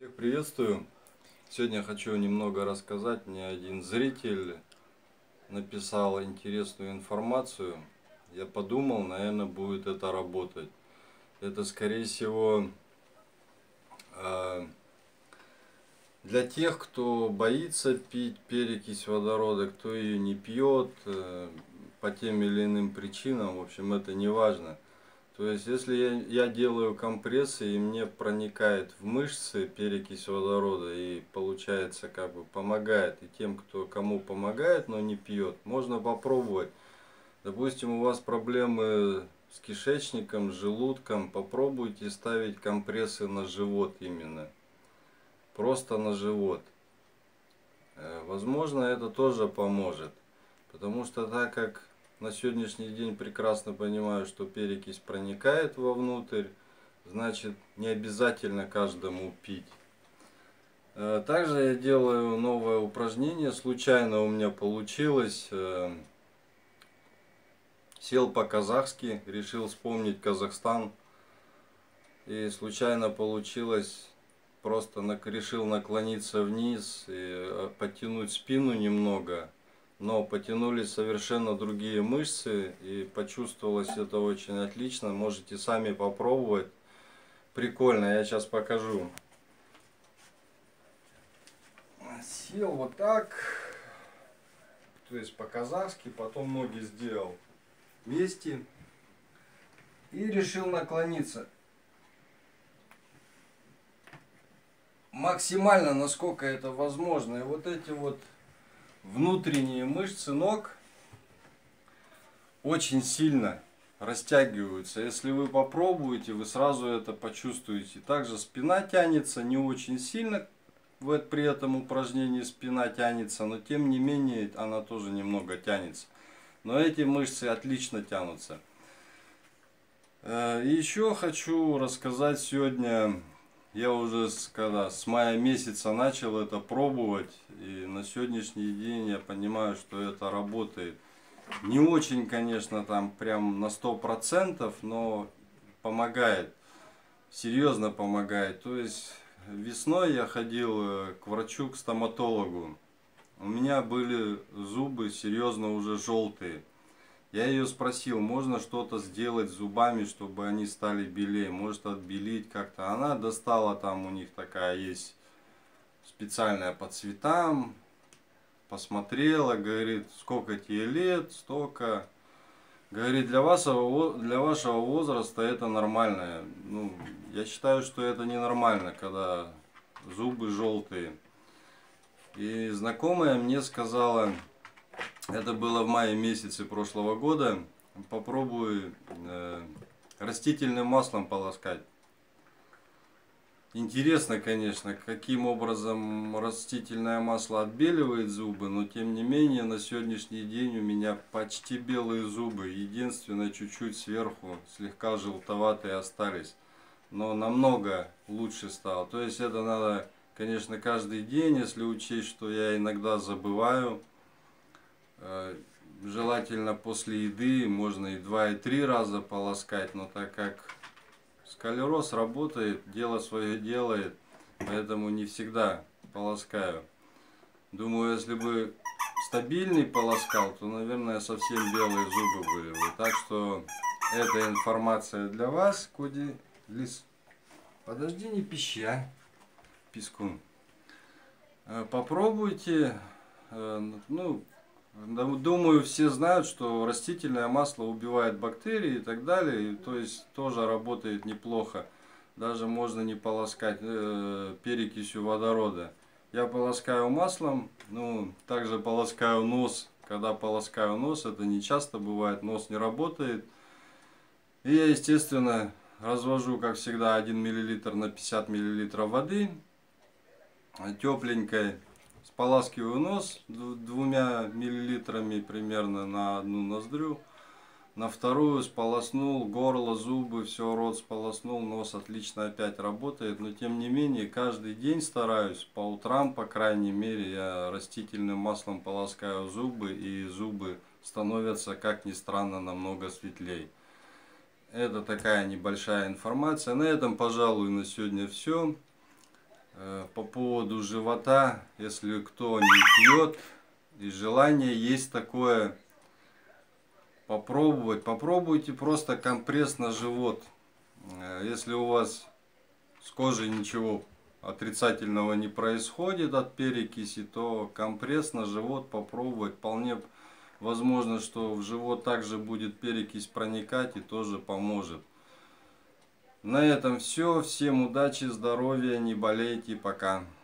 Всех приветствую! Сегодня хочу немного рассказать. Мне один зритель написал интересную информацию. Я подумал, наверное, будет это работать. Это, скорее всего, для тех, кто боится пить перекись водорода, кто ее не пьет по тем или иным причинам. В общем, это не важно. То есть, если я делаю компрессы и мне проникает в мышцы перекись водорода и получается как бы помогает и тем, кому помогает, но не пьет, можно попробовать. Допустим, у вас проблемы с кишечником, с желудком, попробуйте ставить компрессы на живот именно. Просто на живот. Возможно, это тоже поможет. Потому что так как на сегодняшний день прекрасно понимаю, что перекись проникает вовнутрь, значит не обязательно каждому пить. Также я делаю новое упражнение, случайно у меня получилось. Сел по-казахски, решил вспомнить Казахстан. И случайно получилось, просто решил наклониться вниз и подтянуть спину немного. Но потянулись совершенно другие мышцы, и почувствовалось это очень отлично. Можете сами попробовать. Прикольно, я сейчас покажу. Сел вот так, то есть по-казахски, потом ноги сделал вместе и решил наклониться. Максимально, насколько это возможно. И вот эти вот внутренние мышцы ног очень сильно растягиваются. Если вы попробуете, вы сразу это почувствуете. Также спина тянется не очень сильно. При этом упражнении спина тянется, но тем не менее она тоже немного тянется. Но эти мышцы отлично тянутся. Еще хочу рассказать сегодня. Я уже с мая месяца начал это пробовать, и на сегодняшний день я понимаю, что это работает. Не очень, конечно, там прям на 100%, но помогает, серьезно помогает. То есть весной я ходил к врачу, к стоматологу. У меня были зубы серьезно уже желтые. Я ее спросил, можно что-то сделать с зубами, чтобы они стали белее, может отбелить как-то. Она достала, там у них такая есть специальная по цветам, посмотрела, говорит, сколько тебе лет, столько. Говорит, для вашего возраста это нормально. Ну, я считаю, что это ненормально, когда зубы желтые. И знакомая мне сказала, это было в мае месяце прошлого года, попробуй растительным маслом полоскать. Интересно, конечно, каким образом растительное масло отбеливает зубы, но тем не менее на сегодняшний день у меня почти белые зубы. Единственное, чуть-чуть сверху слегка желтоватые остались, но намного лучше стало. То есть это надо, конечно, каждый день, если учесть, что я иногда забываю. Желательно после еды можно и 2, и 3 раза полоскать, но так как сколероз работает, дело свое делает, поэтому не всегда полоскаю. Думаю, если бы стабильный полоскал, то, наверное, совсем белые зубы были бы. Так что эта информация для вас, Коди. Лис, подожди, не пища, пискун. Попробуйте, ну, думаю, все знают, что растительное масло убивает бактерии и так далее. И, то есть тоже работает неплохо. Даже можно не полоскать перекисью водорода. Я полоскаю маслом, ну, также полоскаю нос. Когда полоскаю нос, это не часто бывает, нос не работает. И я, естественно, развожу, как всегда, 1 мл на 50 мл воды тепленькой. Споласкиваю нос 2 миллилитрами примерно на одну ноздрю. На вторую сполоснул горло, зубы, все, рот сполоснул, нос отлично опять работает. Но тем не менее, каждый день стараюсь, по утрам, по крайней мере, я растительным маслом полоскаю зубы, и зубы становятся, как ни странно, намного светлее. Это такая небольшая информация. На этом, пожалуй, на сегодня все. по поводу живота, если кто не пьет, и желание есть такое попробовать, попробуйте просто компресс на живот. Если у вас с кожей ничего отрицательного не происходит от перекиси, то компресс на живот попробовать. Вполне возможно, что в живот также будет перекись проникать и тоже поможет. На этом все. Всем удачи, здоровья, не болейте, пока.